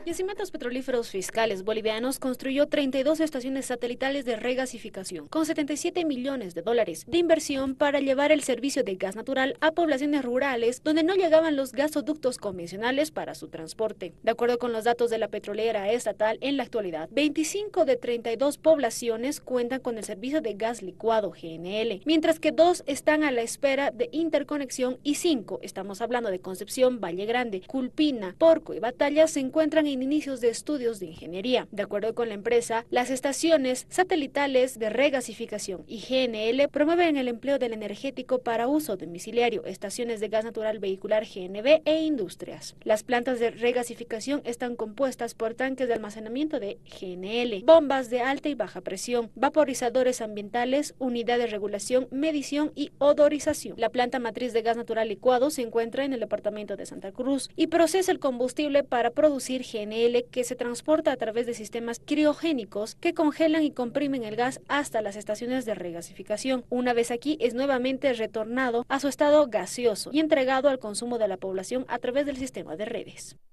Yacimientos Petrolíferos Fiscales Bolivianos construyó 32 estaciones satelitales de regasificación, con 77 millones de dólares de inversión para llevar el servicio de gas natural a poblaciones rurales donde no llegaban los gasoductos convencionales para su transporte. De acuerdo con los datos de la petrolera estatal, en la actualidad, 25 de 32 poblaciones cuentan con el servicio de gas licuado GNL, mientras que 2 están a la espera de interconexión y 5, estamos hablando de Concepción, Valle Grande, Culpina, Porco y Batalla, se encuentran en inicios de estudios de ingeniería. De acuerdo con la empresa, las estaciones satelitales de regasificación y GNL promueven el empleo del energético para uso domiciliario, estaciones de gas natural vehicular GNV e industrias. Las plantas de regasificación están compuestas por tanques de almacenamiento de GNL, bombas de alta y baja presión, vaporizadores ambientales, unidades de regulación, medición y odorización. La planta matriz de gas natural licuado se encuentra en el departamento de Santa Cruz y procesa el combustible para producir GNL, que se transporta a través de sistemas criogénicos que congelan y comprimen el gas hasta las estaciones de regasificación. Una vez aquí, es nuevamente retornado a su estado gaseoso y entregado al consumo de la población a través del sistema de redes.